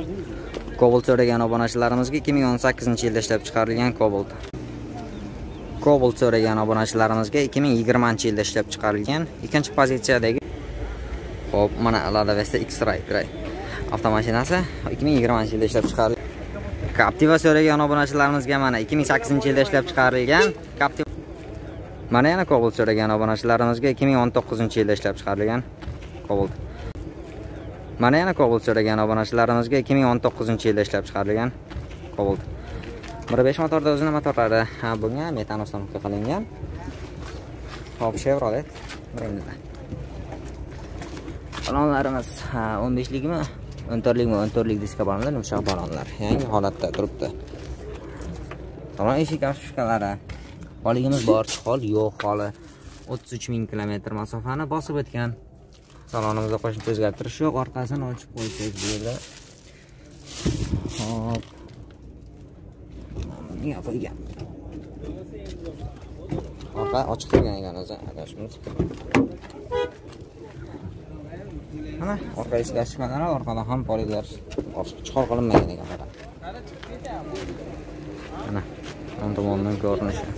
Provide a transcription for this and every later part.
Cobalt so'ragan obunachilarimizga 2018-yilda ishlab chiqarilgan Cobalt. Cobalt so'ragan obunachilarimizga 2020-yilda ishlab chiqarilgan ikkinchi pozitsiyadagi hop mana Lada Vesta X-Ray avtomashinasi 2020-yilda ishlab chiqarilgan. Captiva so'ragan obunachilarimizga mana 2008-yilda ishlab chiqarilgan Captiva. Mana yana Cobalt so'ragan obunachilarimizga 2019-yilda ishlab chiqarilgan Cobalt. Mana yana Cobalt so'ragan obunachilarimizga 2019-yilda ishlab chiqarilgan Cobalt. 1.5 motorda o'zini motorlari bo'lgan, metan uстановка qilingan. Hop, Chevrolet brendida. Balonlarimiz 15ligmi, 14lik diska balonlar, yumshoq balonlar. Yangi holatda turibdi. Salon eshik afishkalari. Holigimiz bor, hol yo'q holi. 33.000 km masofani bosib o'tgan. Salonimizda qo'shimcha o'zgartirish yo'q. Orqasini ochib qo'ysak bu yerda. Hop. Nima qo'ygan? Orqa ochiq turgan ekan o'zi, adashimiz. Mana orqa eshik ochilmagan, orqada ham poligar chiqar qilinmagan ekan faqat. Mana o'ng tomondan ko'rinishi.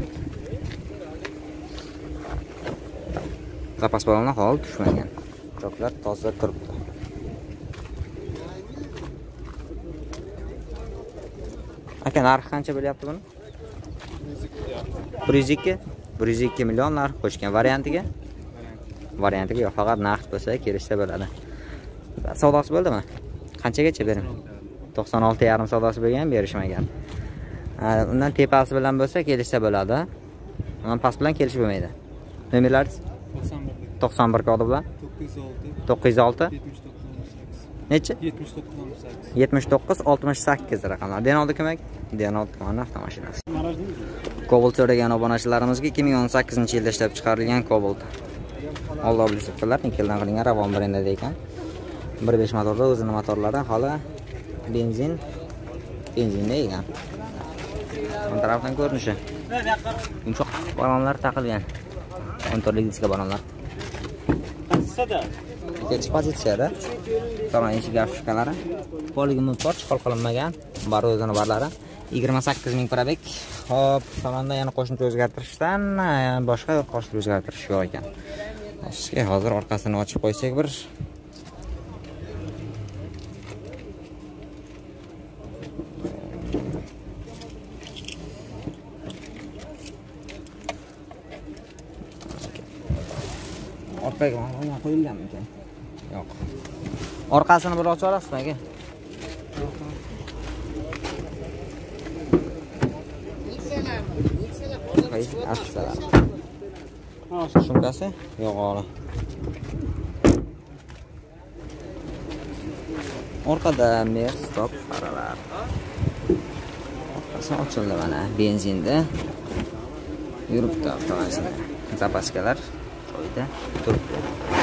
Zapas balonlar hol tushmagan. Choklar toza turibdi. Aka, narxi qancha bo'lyapti buni? 102 million narx qo'shgan variantiga. Variantiga yo'q, faqat naqd bo'lsa kelishsa bo'ladi. Savdosi bo'ldimi? Qanchagacha bering? 96,5 savdosi bo'lgan, berishmagan. Undan tepasi bilan bo'lsa kelishsa bo'ladi. Undan past bilan kelishib bo'lmaydi. Nomerlaringiz? 91 kodi bilan 906 necha? 7968 raqamlar. Denolda kim? Denol tumani avtomashinasi. Cobalt so'ragan obunachilarimizga 2018-yilda ishlab chiqarilgan Cobalt. Oldobli sifatlar nikeldan qilingan Ravon brendida ekan. 1.5 motorda o'zini motorlari hali benzinda ekan. Bu tarafdan ko'rinishi. Yumshoq balonlar taqilgan. 14lik diska balonlar. Ikkinchi pozitsiyada salon eshik afishkalari. Poligimiz bor, chiqol qilinmagan. Bari o'zini barlari. 28.000 probek. Hop, salonda yana qo'shimcha o'zgartirishdan boshqa qo'shimcha o'zgartirish yo'q ekan. Sizga hozir orqasini ochib qo'ysak bir orqaga mana qo'yilganmi ekan? Yo'q. Orqasini bir ochib olasizmi aka? Afishkalar. Sumkasi yuqori. Orqada mer stop faralar. Orqasi ochildi mana, benzinda. Yuribdi avtomashina. Zapaskalar joyida turibdi.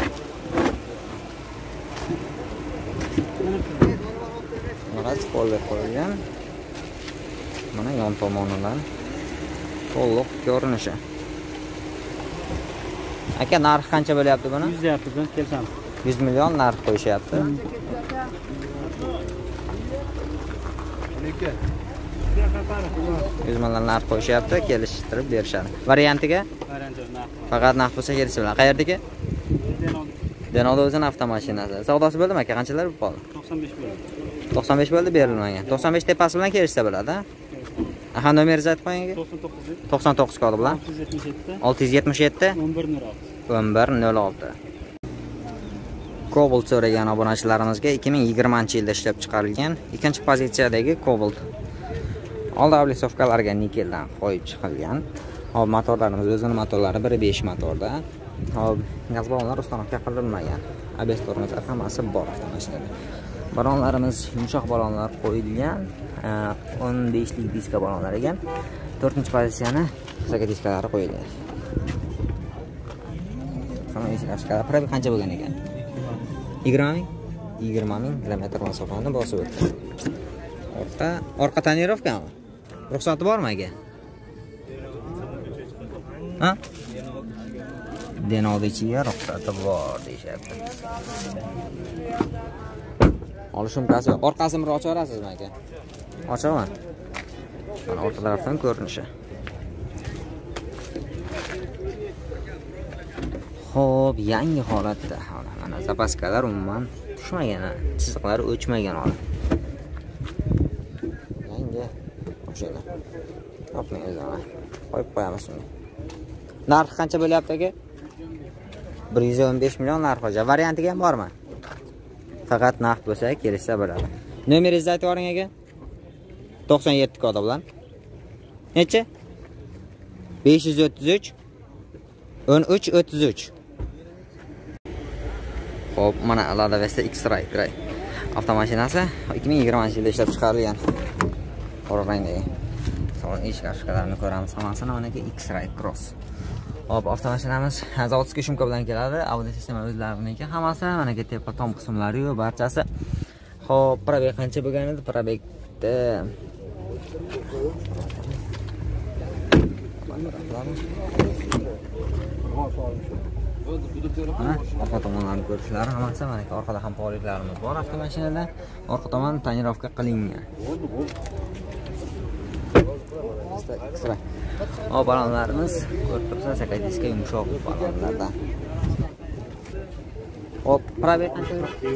Mana spoiler qo'yilgan. Mana yon tomonidan to'liq ko'rinishi. Aka, narxi qancha bo'lyapti buni? 100 deyapti, kelsam. 100 million narx qo'yishyapti. 100 million narx qo'yishyapti, kelishtirib berishadi. Variantiga? Faqat narx bo'lsa kelishsa bilan. Qayerdagi? Denolda o'zini avtomashinasi. Savdosi bo'ldimi aka? Qanchalar qoldi? 95 bo'ldi. 95 bo'ldi, berilmagan. 95 tepasi bilan kelishsa bo'ladi. Aha, nomeringizni aytib qo'ying. 99 kodi bilan 677 1106. Cobalt so'ragan obunachilarimizga 2020-yilda ishlab chiqarilgan ikkinchi pozitsiyadagi Cobalt. Oldi oblisovkalarga nikeldan qo'yib chiqilgan. Hop, motorlarimiz o'zini motorlari 1.5 motorda. Hop, gaz balonlar uстановка qilinmagan. ABS tormozlar hammasi bor avtomashinada. Balonlarimiz yumshoq balonlar qo'yilgan. 15lik diska balonlar ekan. 4-pozitsiyani qisqa diskalari qo'yilgan. Salon eshik afishkalari probek qancha bo'lgan ekan? 20.000 km masofani bosib o'tdi. Orqa tonirovkami? Ruxsati bormi aka? Ha? Denolda ichiga ruxsati bor deyapti. Olish shumkasi. Orqasini bir ochib berasizmi aka? Ochaman. Mana orqa tarafdan ko'rinishi. Xo'p, yangi holatda. Mana zapaskalar umuman tushmagan, chiziqlari o'chmagan holat. Yangi mashina. Topmang o'zini. Qo'yib qo'yamiz uni. Narxi qancha bo'lyapti aka? 115 million narx qo'yja. Variantiga ham bormi? Faqat naqd bo'lsa kelishsa bo'ladi. Nomeringizni aytib yuboring aka. 97 kodi bilan. Necha? 533 1333. Xo'p, mana Lada Vesta X-Ray avtomashinasi 2020-yilda ishlab chiqarilgan. Qora rangdagi. So'ng ichki ashkalarini ko'ramiz. Hammasini manaki X-Ray Cross. Hop, avtomashinamiz zavodskiy shumka bilan keladi. Audio sistema o'zlariniki. Hammasi manaki tepa tom qismlari yo'q, barchasi. Xo'p, probeg qancha bo'lgan edi? Probegda orqa tomonlarni ko'rishlari hammasi manaki orqada ham poliklarimiz bor avtomashinada. Orqa tomon tonirovka qilingan. O balonlarimiz ko'rib turibsiz, aka diska yumshoq balonlardan. Hop, probeg qancha?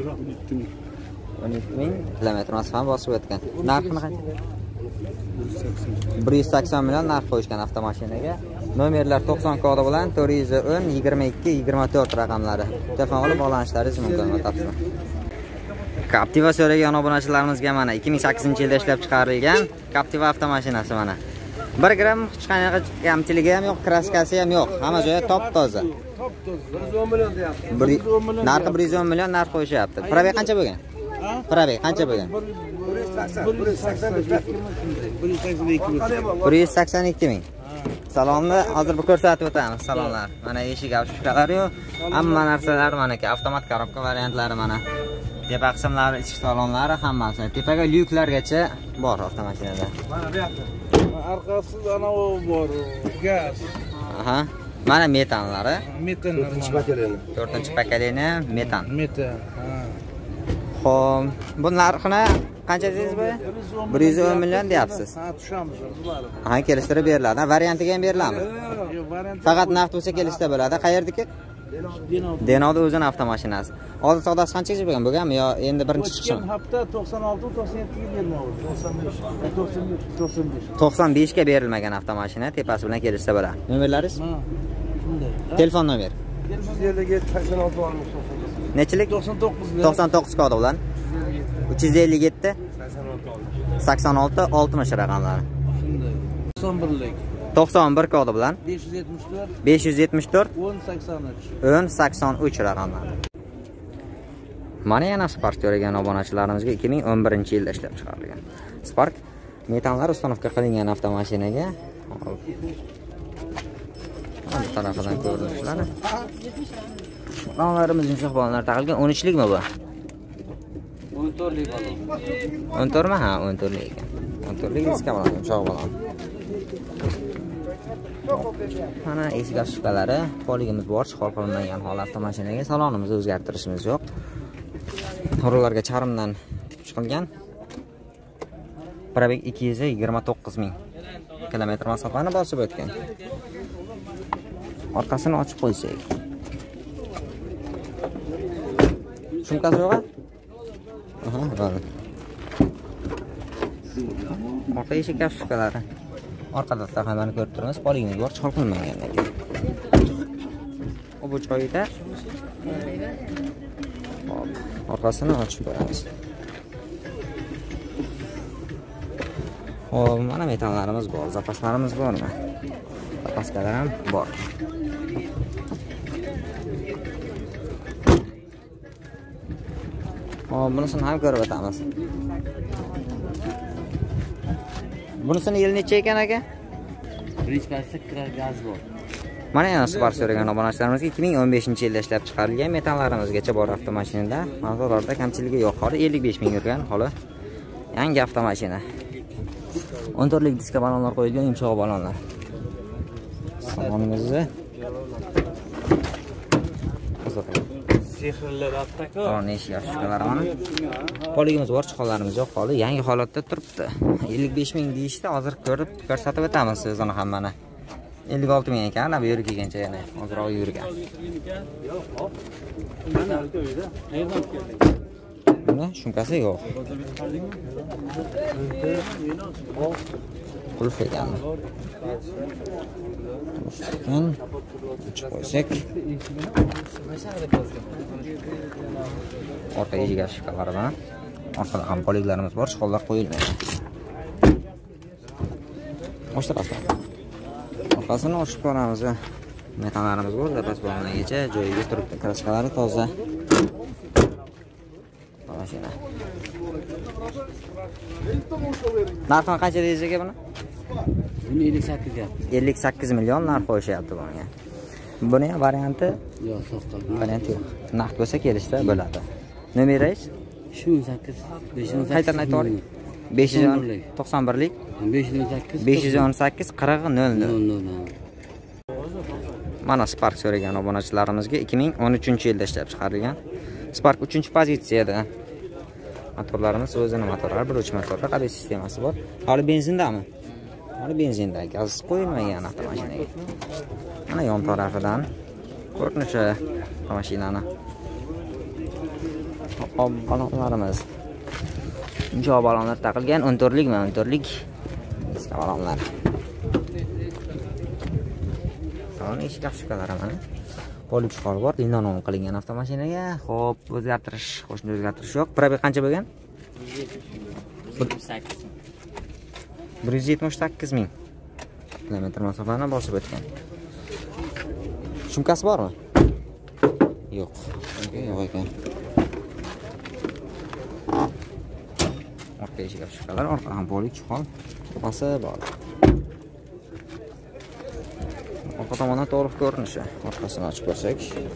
12.000 kilometr masofani bosib o'tgan. Narxi qancha? 180 million narx qo'yishgan avtomashinaga. Nomerlar 90 kodi bilan 410 22 24 raqamlari. Telefon qilib bog'lanishlaringiz mumkin batafsil. Captiva so'ragan obunachilarimizga mana 2008-yilda ishlab chiqarilgan Captiva avtomashinasi mana. 1 gram hech qanaqa kamchiligi ham yo'q, kraskasi ham yo'q. Hamma joyi top toza. Top toza. 110 million deyapti. Narxi 110 million narx qo'yishyapti. Probeg qancha bo'lgan? Probeg qancha bo'lgan? 182 ming. Salonni hozir bir ko'rsatib o'tamiz. Salonlar. Mana eshik avtoshkalari yo'q. Hamma narsalar manaki avtomat korobka variantlari mana. Tepa qismlari, ichki salonlari hammasi. Tepaga lyuklargacha bor avtomashinada. Mana bu yoqda. Arkasida ana o bor, gaz. Aha. Mana metanlari. Metan 4-pakalini metan. Metan. Xo'p, bu narxini qancha dedingiz bu? 110 million deyapsiz. Ha, tushamiz. Ha, kelishtirib beriladi. Variantiga ham beriladimi? Yo'q, variant. Faqat naqd bo'lsa kelishda bo'ladi. Qayerdiki? Denodi o'zining avtomashinasi. Hozir savdosi qanchaga bo'lgan? Bo'lganmi yo endi birinchi chiqishmi? O'tgan hafta 96-97 ga bermoqdi. 95. 95 ga berilmagan avtomashina, tepasi bilan kelishsa bo'ladi. Nomerlaringiz? Ha, shunday. Telefon nomer. 357 olmuş. Nechilik? 99 kodi bilan. 357 86 60 raqamlari. Shunday. 91lik. 91 kodi bilan 574 1083 raqamlari. Mana yana Spark ko'rgan obunachilarimizga 2011-yilda ishlab chiqarilgan. Spark metanlar ustanovka qilingan avtomashinaga. Bu tarafidan ko'rinishlari. Balonlarimiz yumshoq balonlar taqilgan. 13likmi bu? 14lik balon. 14mi? Ha, 14lik ekan. 14lik diska balon, yumshoq balon. Mana eshik ashkalari, poligimiz bor, chiqol qilinmagan holat avtomashinaga. Salonimizni o'zgartirishimiz yo'q. To'rlarga charmdan tip chiqilgan. Probeg 229 ming kilometr masofani bosib o'tgan. Orqasini ochib qo'ysak. Shumkasi yo'q-a? Aha, bo'ldi. Orqa eshik ashkalari. Orqada taxamani ko'rib turamiz. Poligimiz bor, chiqol qilinmagan ekan. Bu joyda orqasini ochib qo'yamiz. Hop, mana metallarimiz bor, zapaslarimiz bormi? Zapaskalar ham bor. Hop, bunisini ham ko'rib o'tamiz. Bunisini yil necha ekan aka? 1.8 gaz bor. Mana yana Spark so'ragan obunachilarimizga 2015-yilda ishlab chiqarilgan metallarimizgacha bor avtomashinada. Mavzularda kamchiligi yo'q. Holi 55 ming yurgan, holi yangi avtomashina. 14 lik diska balonlar qo'yilgan, yumshoq balonlar. Salonimizni sehrlar attaka. Qonun eshik yoshlar mana. Poligimiz bor, chiqonlarimiz yo'q qoldi. Yangi holatda turibdi. 55 ming deyishdi, hozir ko'rib ko'rsatib o'tamiz siz uni hammani. 56 ming ekan, ana bu yerga kelgancha yana hozirroq yurgan. Buni shumkasi yo'q. Qulf ekan. Ekan. Qo'ysak. Orqa eshik shifalari bilan. Orqada ham poliglarimiz bor, chiqonlar qo'yilmaydi. Ochtirasizlar. Orqasini ochib ko'ramiz. Metanlarimiz bor, zapas bo'lgangacha joyiga turibdi. Kraskalari toza. Mashina. Narxi qancha deysiz aka buni? Buni 58 ga. 58 million narx qo'yishyapti bunga. Buni ham varianti Yo'q, so'qqa. varianti yo'q. Naqd bo'lsa kelishda bo'ladi. Nomeringiz? 8 518. Qaytadan aytavering. 591lik 518 40 00. Mana Spark so'ragan obunachilarimizga 2013-yilda ishlab chiqarilgan. Spark 3-pozitsiyada. Motorlarimiz o'zini motorlar, biruvchi motorlar, qabel sistemasi bor. Hali benzindami? Hali benzinda, gaz qo'yilmagan avtomashinaga. Mana yon tarafidan ko'rinishi mashinani. Balonlarimiz. Jo balonlar taqilgan, 14likmi? 14lik. Eski balonlar. Salon eshik ochkalari mana. Polik chiqar bor, linonom qilingan avtomashinaga. Xo'p, o'zgartirish, qo'shni o'zgartirish yo'q. Probeg qancha bo'lgan? 178 ming kilometr masofani bosib o'tgan. Shumkasi bormi? Yo'q. Yo'q ekan. Orqa eshik ochkalari, orqa ham polik chiqol. Qopasi bor. Orqa tomondan to'liq ko'rinishi. Orqasini ochib ko'rsak.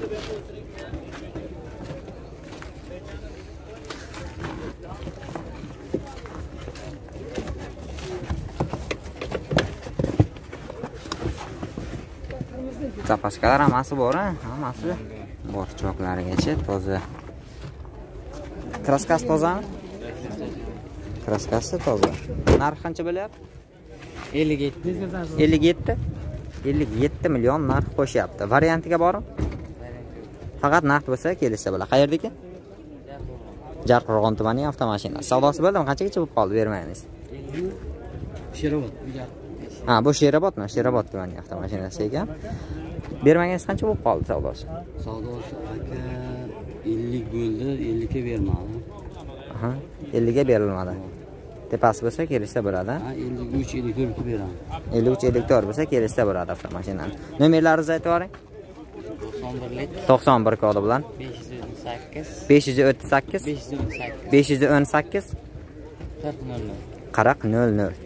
Zapaskalar hammasi bor, hammasi bor. Choklarigacha toza. Kraskasi tozami? Kraskasi toza. Narxi qancha bo'lyapti? 57. 57 million narx qo'shyapti. Variantiga bormi? Faqat naqd bo'lsa kelishsa bo'lar. Qayerdaki? Jarqo'rg'on tumanining avtomashinasi. Savdosi bo'ldimi? Qanchagacha bo'lib qoldi bermaysiz? Sherobod. Ha, bu Sherobodmi? Sherobod tumanining avtomashinasi ekan. Bermagansiz qancha bo'lib qoldi savdosi? Savdosi aka 50 bo'ldi, 50 ga bermadi. Aha, 50 ga berilmadi. Tepasi bo'lsa kelishsa bo'ladi. Ha, 53 54 ga beraman. 53 54 bo'lsa kelishsa bo'ladi avtomashinani. Nomerlaringizni aytib yuboring. 91 kodi bilan 538 518 40 00.